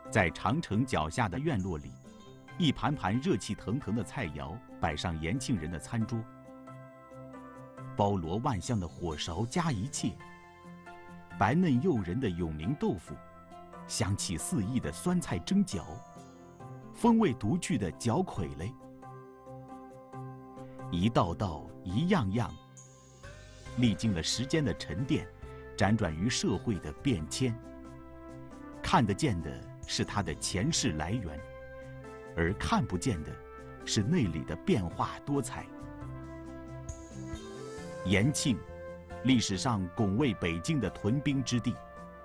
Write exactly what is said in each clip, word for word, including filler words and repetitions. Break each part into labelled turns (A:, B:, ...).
A: 在长城脚下的院落里，一盘盘热气腾腾的菜肴摆上延庆人的餐桌，包罗万象的火烧加一切，白嫩诱人的永宁豆腐，香气四溢的酸菜蒸饺，风味独具的饺傀儡，一道道一样样，历经了时间的沉淀，辗转于社会的变迁。看得见的是它的前世来源，而看不见的是内里的变化多彩。延庆，历史上拱卫北京的屯兵之地，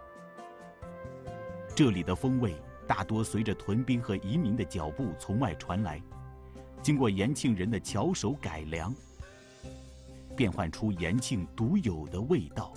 A: 这里的风味大多随着屯兵和移民的脚步从外传来，经过延庆人的巧手改良，变换出延庆独有的味道。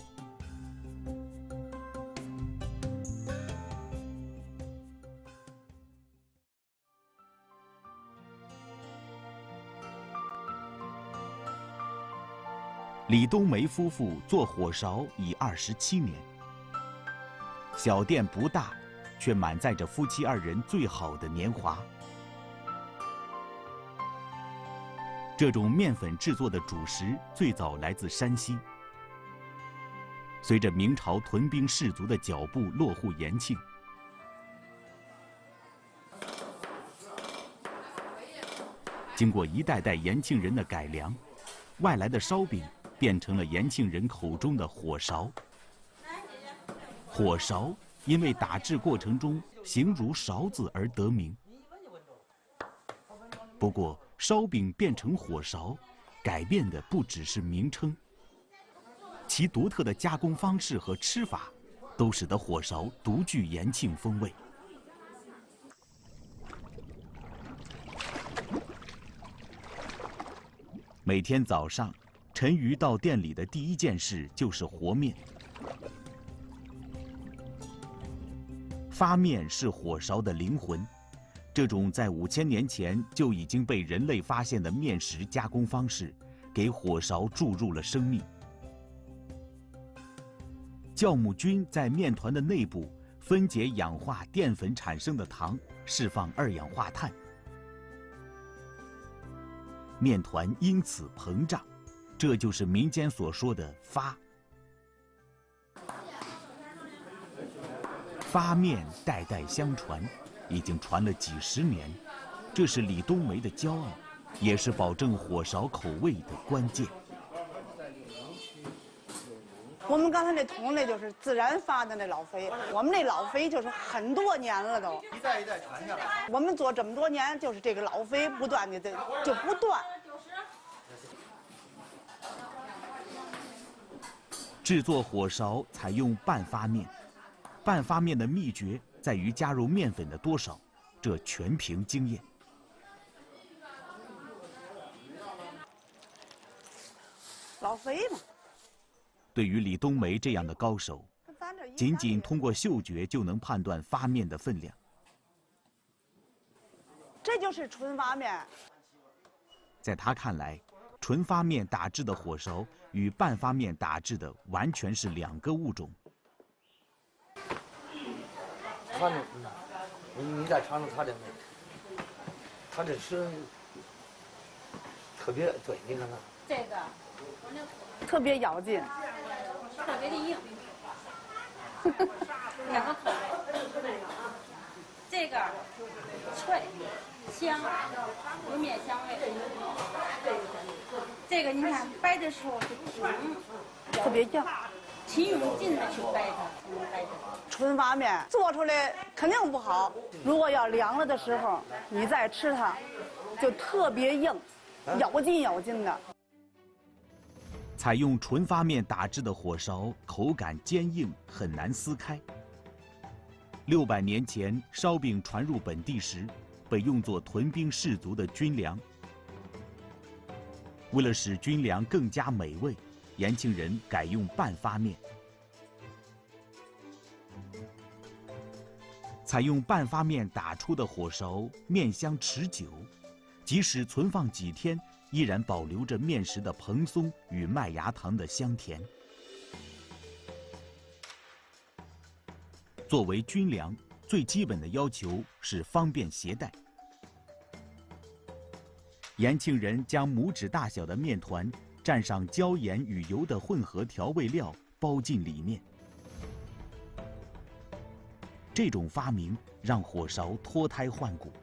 A: 李冬梅夫妇做火烧已二十七年，小店不大，却满载着夫妻二人最好的年华。这种面粉制作的主食最早来自山西，随着明朝屯兵士族的脚步落户延庆，经过一代代延庆人的改良，外来的烧饼变成了延庆人口中的火烧。火烧因为打制过程中形如勺字而得名。不过，烧饼变成火烧，改变的不只是名称，其独特的加工方式和吃法，都使得火烧独具延庆风味。每天早上，陈瑜到店里的第一件事就是和面。发面是火烧的灵魂，这种在五千年前就已经被人类发现的面食加工方式，给火烧注入了生命。酵母菌在面团的内部分解氧化淀粉产生的糖，释放二氧化碳，面团因此膨胀。这就是民间所说的发。发面代代相传，已经传了几十年，这是李冬梅的骄傲，也是保证火烧口味的关键。
B: 我们刚才那桶那就是自然发的那老肥，我们那老肥就是很多年了都，
C: 一代一代传下来。
B: 我们做这么多年，就是这个老肥不断的就不断。
A: 制作火烧采用半发面，半发面的秘诀在于加入面粉的多少，这全凭经验。
B: 老肥嘛。
A: 对于李冬梅这样的高手，仅仅通过嗅觉就能判断发面的分量。
B: 这就是纯发面。
A: 在他看来，纯发面打制的火烧与半发面打制的完全是两个物种。
C: 它那，你你再尝尝它这味，它这是特别对，你看看。
D: 这个
B: 特别咬劲，
D: 特别的硬，两个口味。这个脆香，有面香味。这个你看掰的时候是挺，
B: 特别硬，
D: 挺用劲的去掰它，掰它。
B: 纯发面做出来肯定不好，如果要凉了的时候，你再吃它，就特别硬，咬劲咬劲的。
A: 采用纯发面打制的火烧，口感坚硬，很难撕开。六百年前，烧饼传入本地时，被用作屯兵士卒的军粮。为了使军粮更加美味，延庆人改用半发面。采用半发面打出的火烧，面香持久，即使存放几天，依然保留着面食的蓬松与麦芽糖的香甜。作为军粮， 最基本的要求是方便携带。延庆人将拇指大小的面团蘸上椒盐与油的混合调味料包进里面。这种发明让火烧脱胎换骨。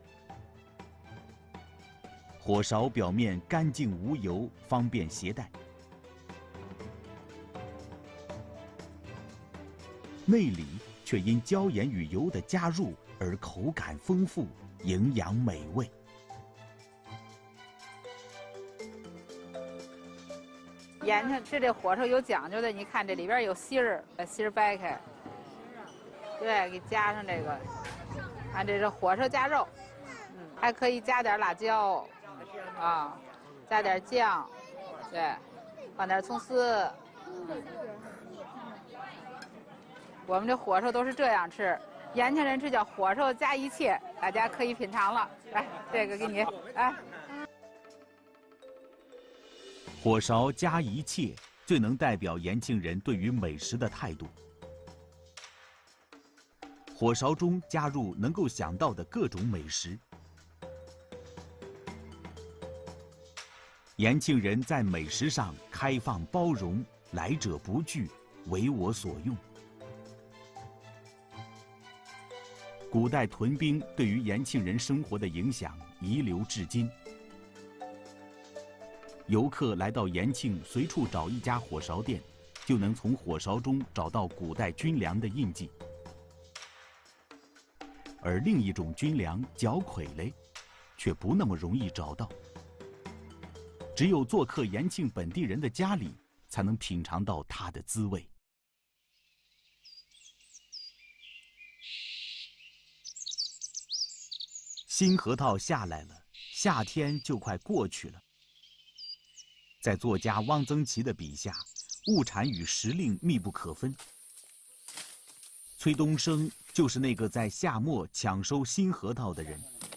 A: 火烧表面干净无油，方便携带；内里却因椒盐与油的加入而口感丰富，营养美味。
E: 延庆吃这火烧有讲究的，你看这里边有芯儿，把芯儿掰开，对，给加上这个，看这是火烧夹肉，嗯，还可以加点辣椒，啊，加点酱，对，放点葱丝。我们这火烧都是这样吃，延庆人吃叫火烧加一切，大家可以品尝了。来，这个给你，哎。
A: 火烧加一切，最能代表延庆人对于美食的态度。火烧中加入能够想到的各种美食。延庆人在美食上开放包容，来者不拒，为我所用。古代屯兵对于延庆人生活的影响遗留至今。游客来到延庆，随处找一家火烧店，就能从火烧中找到古代军粮的印记。而另一种军粮角傀儡，却不那么容易找到。只有做客延庆本地人的家里，才能品尝到它的滋味。新核桃下来了，夏天就快过去了。在作家汪曾祺的笔下，物产与时令密不可分。崔东升就是那个在夏末抢收新核桃的人。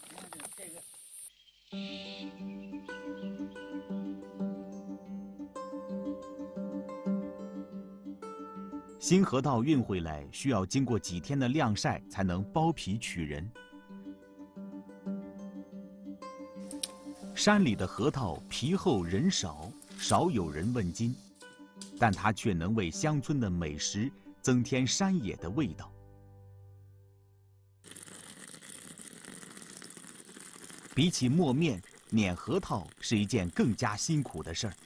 A: 新核桃运回来需要经过几天的晾晒，才能剥皮取仁。山里的核桃皮厚人少，少有人问津，但它却能为乡村的美食增添山野的味道。比起磨面，碾核桃是一件更加辛苦的事儿。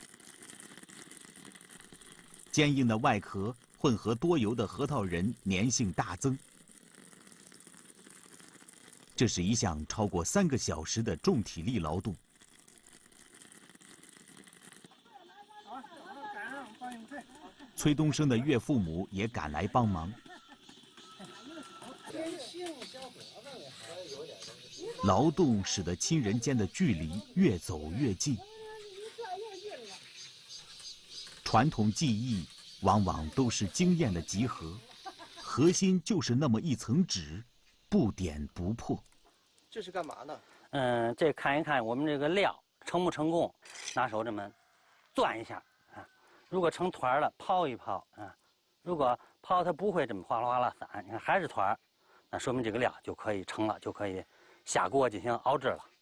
A: 坚硬的外壳混合多油的核桃仁，粘性大增。这是一项超过三个小时的重体力劳动。崔东升的岳父母也赶来帮忙。劳动使得亲人间的距离越走越近。传统技艺往往都是经验的集合，核心就是那么一层纸，不点不破。
F: 这是干嘛呢？
G: 嗯，这看一看我们这个料成不成功，拿手这么攥一下啊。如果成团了，泡一泡啊。如果泡它不会这么哗啦哗啦散，你看还是团，那说明这个料就可以成了，就可以下锅进行熬制了。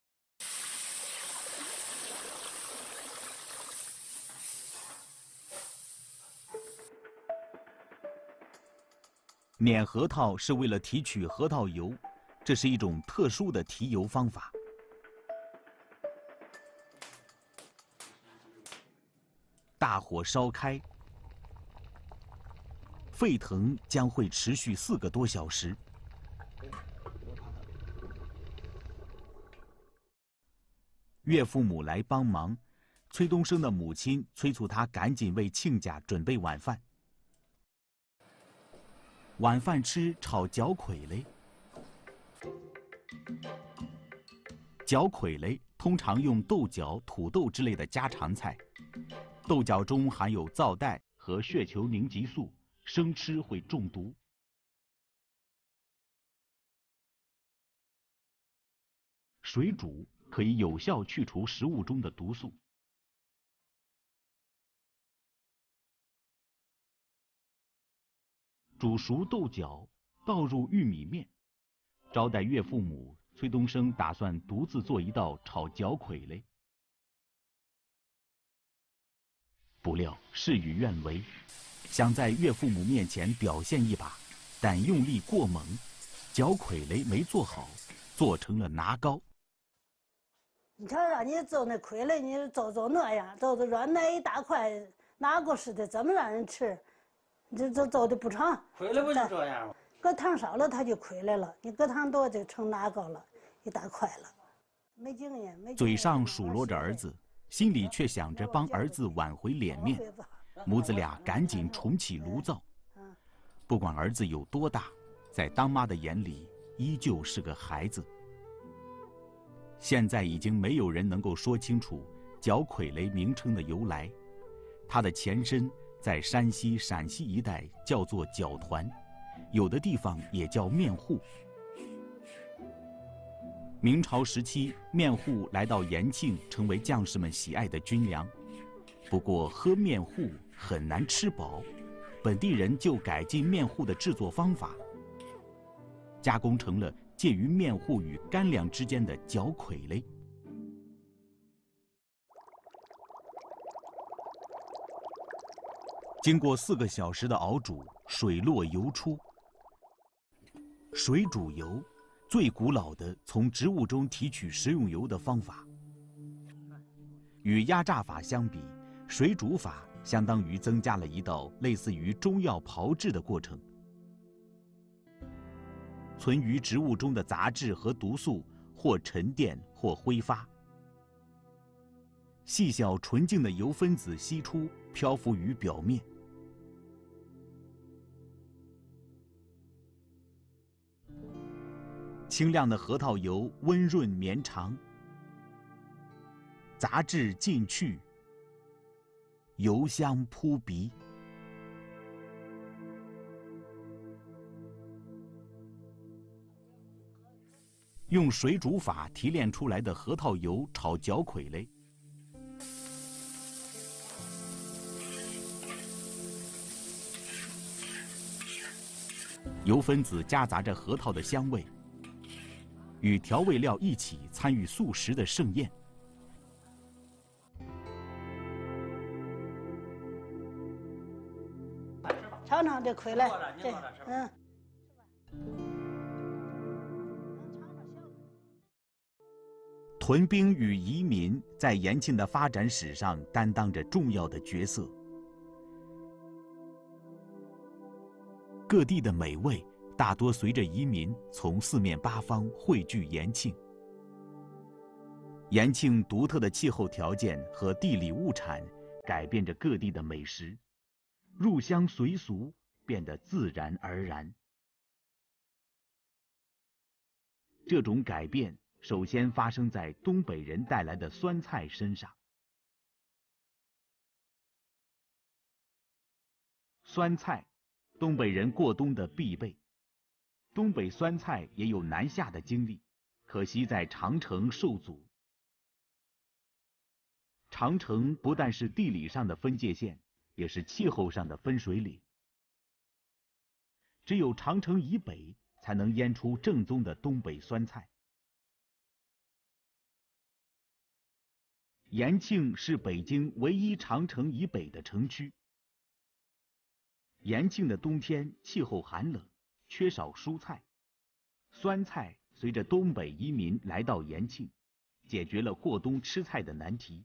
A: 碾核桃是为了提取核桃油，这是一种特殊的提油方法。大火烧开，沸腾将会持续四个多小时。岳父母来帮忙，崔东升的母亲催促他赶紧为亲家准备晚饭。晚饭吃炒角傀儡。角傀儡通常用豆角、土豆之类的家常菜，豆角中含有皂带和血球凝集素，生吃会中毒。水煮可以有效去除食物中的毒素。煮熟豆角， 倒入玉米面。招待岳父母，崔东升打算独自做一道炒脚跬嘞。不料事与愿违，想在岳父母面前表现一把，但用力过猛，脚跬嘞没做好，做成了拿糕。
F: 你瞧，让你做那跬嘞，你做做那样，做做软那一大块，拿过似的，怎么让人吃？这这做的不成。
G: 跬嘞不就这样吗？
F: 搁糖烧了，它就跬嘞了；你搁糖多就成拿糕了，一大块了。没经验，没经验。
A: 嘴上数落着儿子，心里却想着帮儿子挽回脸面。母子俩赶紧重启炉灶。不管儿子有多大，在当妈的眼里依旧是个孩子。现在已经没有人能够说清楚脚跬嘞名称的由来，它的前身在山西、陕西一带叫做脚团，有的地方也叫面糊。明朝时期，面糊来到延庆，成为将士们喜爱的军粮。不过喝面糊很难吃饱，本地人就改进面糊的制作方法，加工成了介于面糊与干粮之间的脚跬嘞。经过四个小时的熬煮，水落油出。水煮油，最古老的从植物中提取食用油的方法。与压榨法相比，水煮法相当于增加了一道类似于中药炮制的过程。存于植物中的杂质和毒素或沉淀或挥发，细小纯净的油分子析出，漂浮于表面。清亮的核桃油温润绵长，杂质尽去，油香扑鼻。用水煮法提炼出来的核桃油炒脚跬嘞，油分子夹杂着核桃的香味，与调味料一起参与素食的盛宴。
F: 尝尝这跬嘞，这嗯。
A: 屯兵与移民在延庆的发展史上担当着重要的角色。各地的美味大多随着移民从四面八方汇聚延庆。延庆独特的气候条件和地理物产改变着各地的美食，入乡随俗变得自然而然。这种改变首先发生在东北人带来的酸菜身上。酸菜，东北人过冬的必备。东北酸菜也有南下的经历，可惜在长城受阻。长城不但是地理上的分界线，也是气候上的分水岭。只有长城以北，才能腌出正宗的东北酸菜。延庆是北京唯一长城以北的城区。延庆的冬天气候寒冷，缺少蔬菜，酸菜随着东北移民来到延庆，解决了过冬吃菜的难题。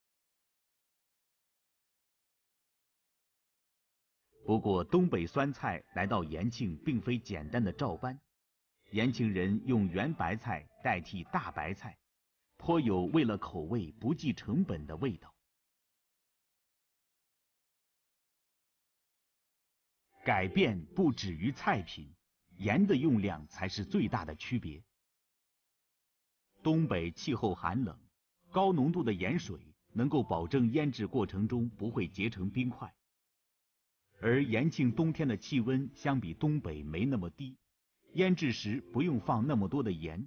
A: 不过，东北酸菜来到延庆并非简单的照搬，延庆人用圆白菜代替大白菜，颇有为了口味不计成本的味道。改变不止于菜品，盐的用量才是最大的区别。东北气候寒冷，高浓度的盐水能够保证腌制过程中不会结成冰块。而延庆冬天的气温相比东北没那么低，腌制时不用放那么多的盐。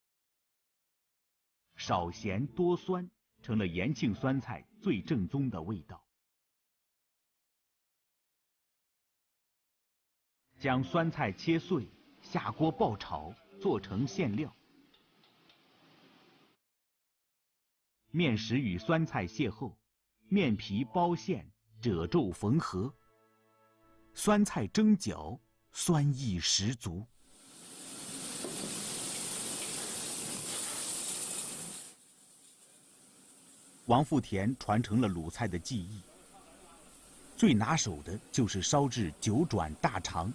A: 少咸多酸成了延庆酸菜最正宗的味道。将酸菜切碎， 下锅爆炒，做成馅料。面食与酸菜邂逅，面皮包馅，褶皱缝合。酸菜蒸饺，酸意十足。王富田传承了鲁菜的技艺，最拿手的就是烧制九转大肠。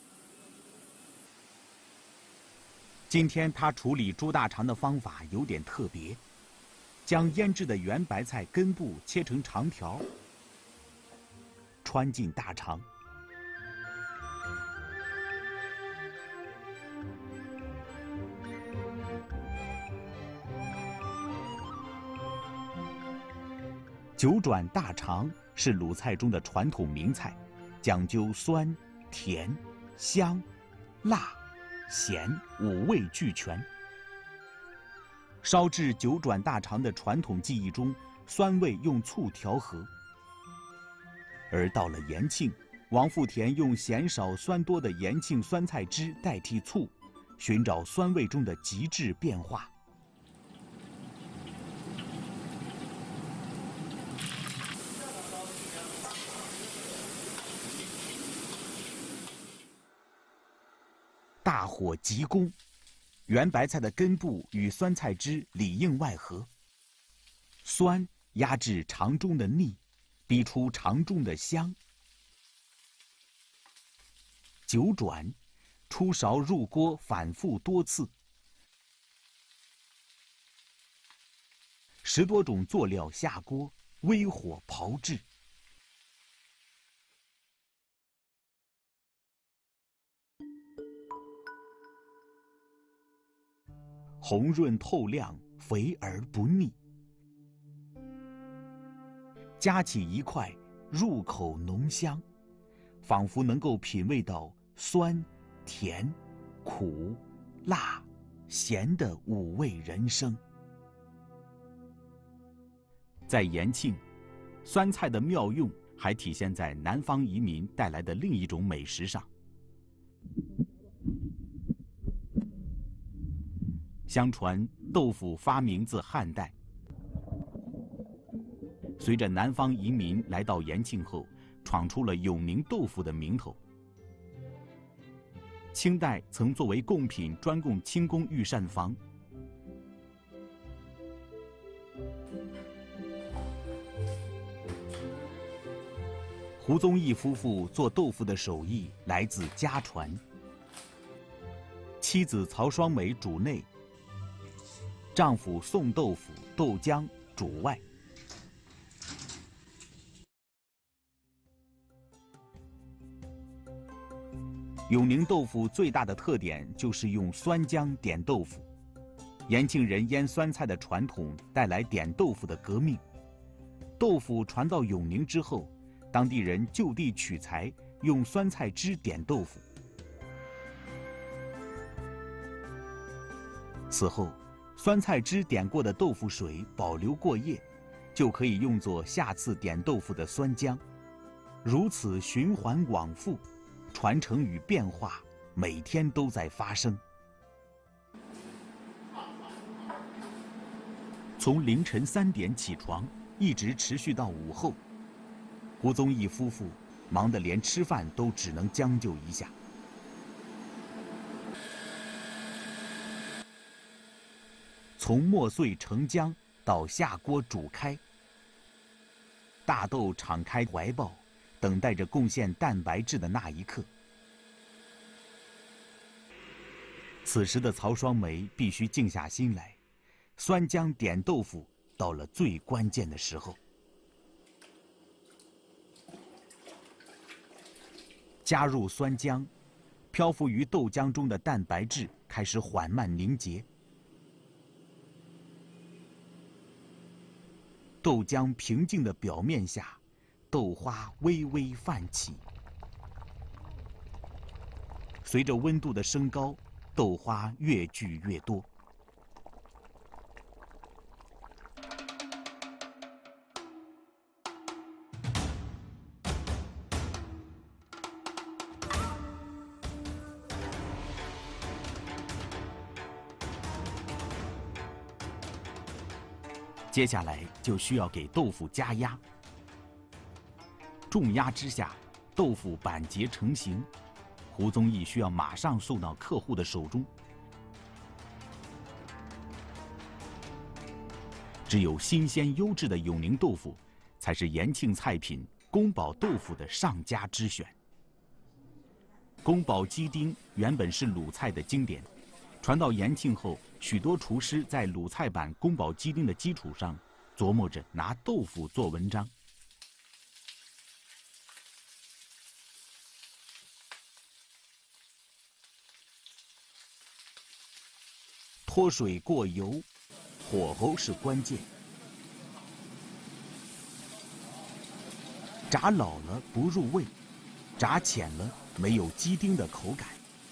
A: 今天他处理猪大肠的方法有点特别，将腌制的圆白菜根部切成长条，穿进大肠。九转大肠是鲁菜中的传统名菜，讲究酸、甜、香、辣、咸五味俱全。烧制九转大肠的传统技艺中，酸味用醋调和。而到了延庆，王富田用咸少酸多的延庆酸菜汁代替醋，寻找酸味中的极致变化。大火急攻，圆白菜的根部与酸菜汁里应外合，酸压制肠中的腻，逼出肠中的香。九转，出勺入锅，反复多次，十多种佐料下锅，微火炮制。红润透亮，肥而不腻。夹起一块，入口浓香，仿佛能够品味到酸、甜、苦、辣、咸的五味人生。在延庆，酸菜的妙用还体现在南方移民带来的另一种美食上。相传豆腐发明自汉代，随着南方移民来到延庆后，闯出了永宁豆腐的名头。清代曾作为贡品专供清宫御膳房。胡宗义夫妇做豆腐的手艺来自家传，妻子曹双梅主内，丈夫送豆腐、豆浆主外。永宁豆腐最大的特点就是用酸浆点豆腐。延庆人腌酸菜的传统带来点豆腐的革命。豆腐传到永宁之后，当地人就地取材，用酸菜汁点豆腐。此后，酸菜汁点过的豆腐水保留过夜，就可以用作下次点豆腐的酸浆。如此循环往复，传承与变化每天都在发生。从凌晨三点起床，一直持续到午后。胡宗义夫妇忙得连吃饭都只能将就一下。从磨碎成浆到下锅煮开，大豆敞开怀抱，等待着贡献蛋白质的那一刻。此时的曹双梅必须静下心来，酸浆点豆腐到了最关键的时候。加入酸浆，漂浮于豆浆中的蛋白质开始缓慢凝结，豆浆平静的表面下，豆花微微泛起。随着温度的升高，豆花越聚越多。 接下来就需要给豆腐加压。重压之下，豆腐板结成型，胡宗义需要马上送到客户的手中。只有新鲜优质的永宁豆腐，才是延庆菜品宫保豆腐的上佳之选。宫保鸡丁原本是鲁菜的经典，传到延庆后，许多厨师在鲁菜版宫保鸡丁的基础上，琢磨着拿豆腐做文章。脱水过油，火候是关键。炸老了不入味，炸浅了没有鸡丁的口感。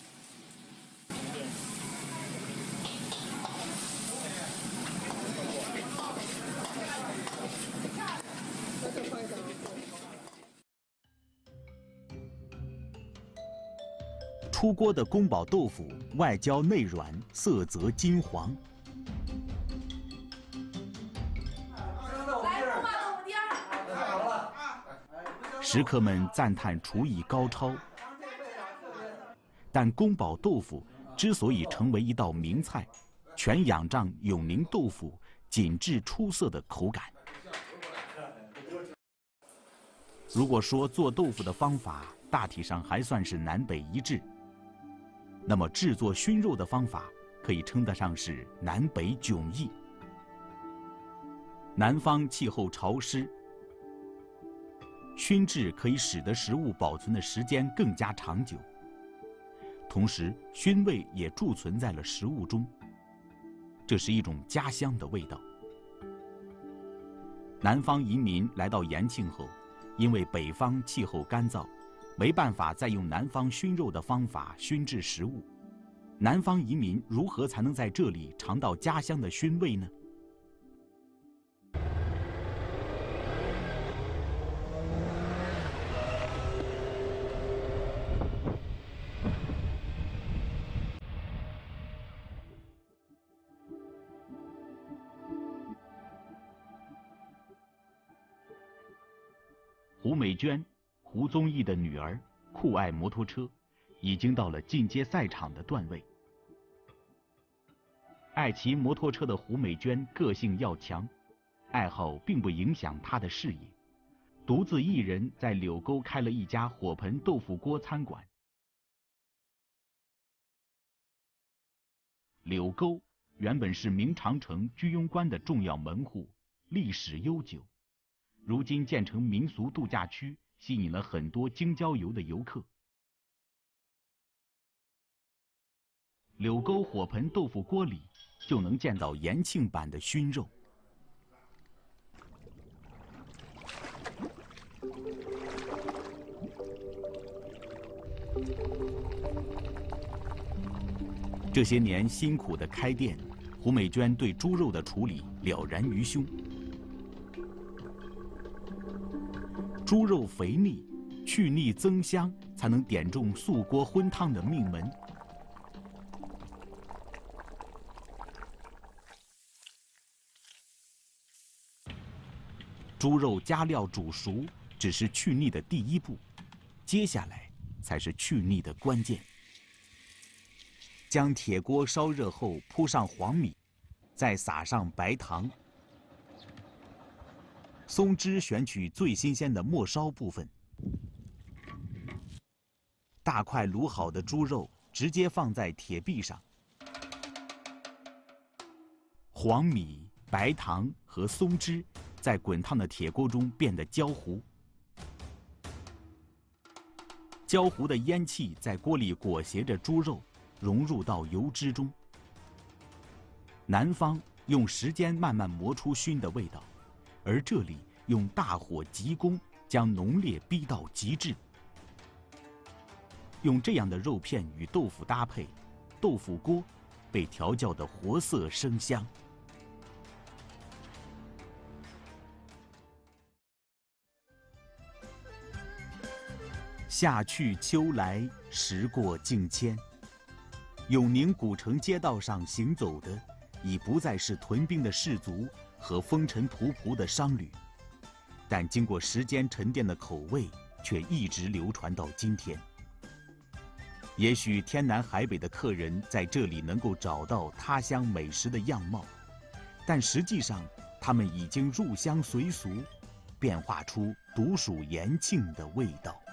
A: 出锅的宫保豆腐外焦内软，色泽金黄。食客们赞叹厨艺高超，但宫保豆腐之所以成为一道名菜，全仰仗永宁豆腐紧致出色的口感。如果说做豆腐的方法大体上还算是南北一致，那么制作熏肉的方法可以称得上是南北迥异。南方气候潮湿，熏制可以使得食物保存的时间更加长久，同时熏味也贮存在了食物中，这是一种家乡的味道。南方移民来到延庆后，因为北方气候干燥，没办法再用南方熏肉的方法熏制食物。南方移民如何才能在这里尝到家乡的熏味呢？胡美娟，胡宗义的女儿，酷爱摩托车，已经到了进阶赛场的段位。爱骑摩托车的胡美娟个性要强，爱好并不影响她的事业，独自一人在柳沟开了一家火盆豆腐锅餐馆。柳沟原本是明长城居庸关的重要门户，历史悠久，如今建成民俗度假区，吸引了很多京郊游的游客。柳沟火盆豆腐锅里就能见到延庆版的熏肉。这些年辛苦的开店，胡美娟对猪肉的处理了然于胸。猪肉肥腻，去腻增香，才能点中素锅荤汤的命门。猪肉加料煮熟，只是去腻的第一步，接下来才是去腻的关键。将铁锅烧热后，铺上黄米，再撒上白糖。松枝选取最新鲜的末梢部分，大块卤好的猪肉直接放在铁壁上，黄米、白糖和松枝在滚烫的铁锅中变得焦糊，焦糊的烟气在锅里裹挟着猪肉，融入到油脂中。南方用时间慢慢磨出熏的味道，而这里用大火急攻，将浓烈逼到极致。用这样的肉片与豆腐搭配，豆腐锅被调教得活色生香。夏去秋来，时过境迁，永宁古城街道上行走的，已不再是屯兵的士卒和风尘仆仆的商旅，但经过时间沉淀的口味却一直流传到今天。也许天南海北的客人在这里能够找到他乡美食的样貌，但实际上他们已经入乡随俗，变化出独属延庆的味道。